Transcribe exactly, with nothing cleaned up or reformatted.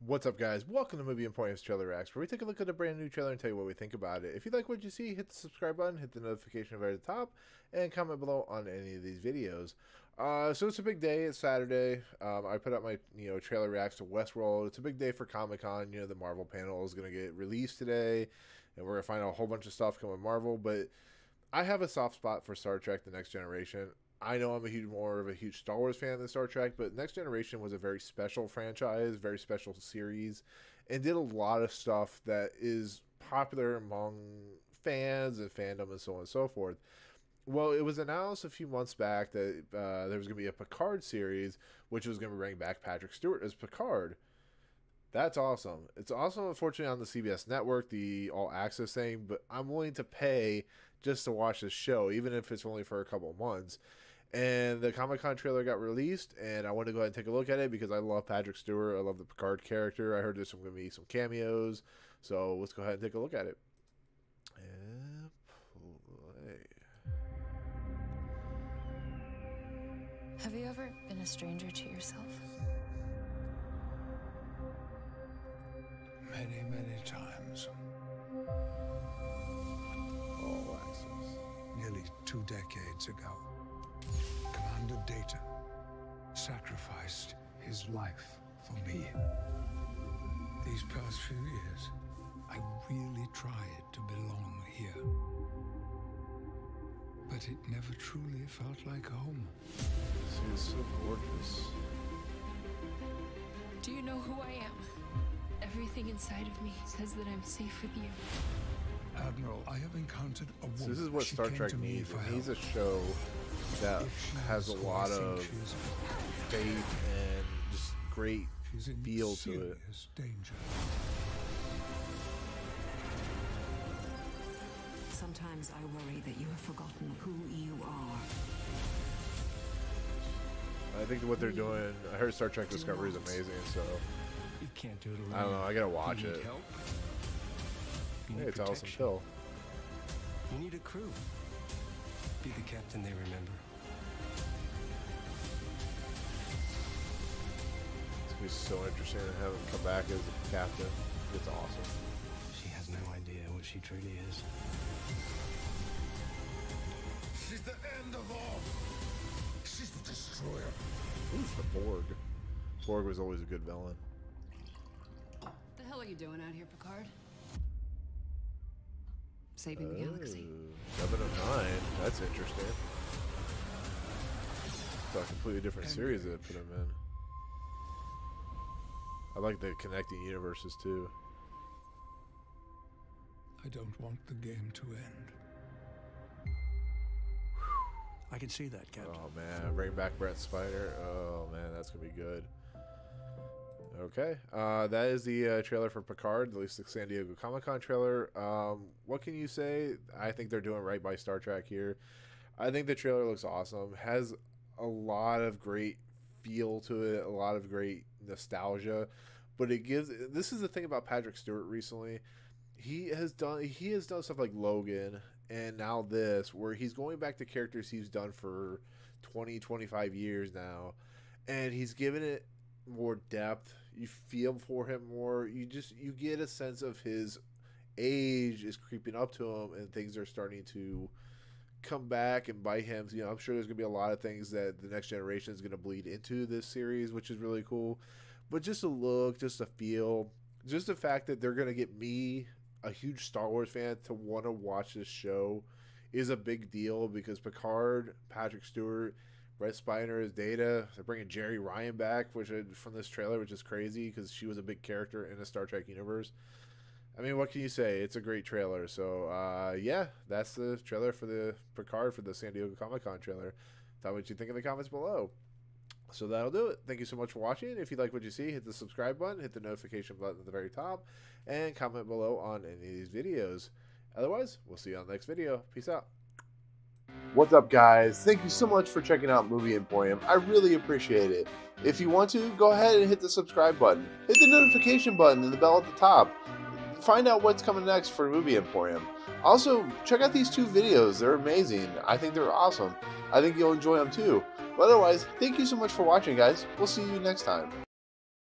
What's up, guys? Welcome to Movie Emporium's Trailer Reacts, where we take a look at a brand new trailer and tell you what we think about it. If you like what you see, hit the subscribe button, hit the notification right at the top, and comment below on any of these videos. Uh, so it's a big day. It's Saturday. Um, I put up my you know trailer reacts to Westworld. It's a big day for Comic-Con. You know, the Marvel panel is going to get released today, and we're going to find out a whole bunch of stuff coming Marvel. But I have a soft spot for Star Trek: The Next Generation. I know I'm a huge, more of a huge Star Wars fan than Star Trek, but Next Generation was a very special franchise, very special series, and did a lot of stuff that is popular among fans and fandom and so on and so forth. Well, it was announced a few months back that uh, there was going to be a Picard series, which was going to bring back Patrick Stewart as Picard. That's awesome. It's also, unfortunately, on the C B S network, the all access thing, but I'm willing to pay just to watch this show, even if it's only for a couple of months. And the Comic-Con trailer got released, and I want to go ahead and take a look at it because I love Patrick Stewart. I love the Picard character. I heard there's going to be some cameos, so let's go ahead and take a look at it. And play. Have you ever been a stranger to yourself? Many, many times. All access. Nearly two decades ago, Commander Data sacrificed his life for me. These past few years, I really tried to belong here. But it never truly felt like home. She is so gorgeous. Do you know who I am? Everything inside of me says that I'm safe with you. Admiral, I have encountered a woman. So this is what She Star came Trek to me needs. for It needs a help. show that If she has a is who I lot think of she is, faith and just great she's in feel to it. serious danger. Sometimes I worry that you have forgotten who you are. I think what they're doing, I heard Star Trek Discovery is amazing, so You can't do it alone. I don't know, I gotta watch you need it. Help? You Hey, need it's Allison protection. Pill. You need a crew. Be the captain they remember. It's gonna be so interesting to have him come back as a captain. It's awesome. She has no idea what she truly is. She's the end of all. She's the destroyer. Who's the Borg? Borg was always a good villain. What the hell are you doing out here, Picard? Saving the galaxy. Oh, seven of nine. That's interesting. It's a completely different series that put him in. I like the connecting universes too. I don't want the game to end. I can see that, Captain. Oh man, bring back Brent Spiner. Oh man, that's gonna be good. Okay, uh, that is the uh, trailer for Picard, at least the San Diego Comic-Con trailer. Um, what can you say? I think they're doing right by Star Trek here. I think the trailer looks awesome. Has a lot of great feel to it, a lot of great nostalgia. But it gives. This is the thing about Patrick Stewart recently. He has done. He has done stuff like Logan, and now this, where he's going back to characters he's done for twenty, twenty-five years now, and he's given it more depth. You feel for him more. You just you get a sense of his age is creeping up to him, and things are starting to come back and bite him. You know, I'm sure there's gonna be a lot of things that the Next Generation is gonna bleed into this series, which is really cool. But just a look, just a feel, just the fact that they're gonna get me, a huge Star Wars fan, to want to watch this show is a big deal because Picard, Patrick Stewart, Brent Spiner is Data. They're bringing Jerry Ryan back, which is, from this trailer, which is crazy because she was a big character in the Star Trek universe. I mean, what can you say? It's a great trailer. So, uh, yeah, that's the trailer for the Picard for the San Diego Comic-Con trailer. Tell me what you think in the comments below. So that'll do it. Thank you so much for watching. If you like what you see, hit the subscribe button, hit the notification button at the very top, and comment below on any of these videos. Otherwise, we'll see you on the next video. Peace out. What's up, guys? Thank you so much for checking out Movie Emporium. I really appreciate it. If you want to, go ahead and hit the subscribe button. Hit the notification button and the bell at the top. Find out what's coming next for Movie Emporium. Also, check out these two videos. They're amazing. I think they're awesome. I think you'll enjoy them too. But otherwise, thank you so much for watching, guys. We'll see you next time.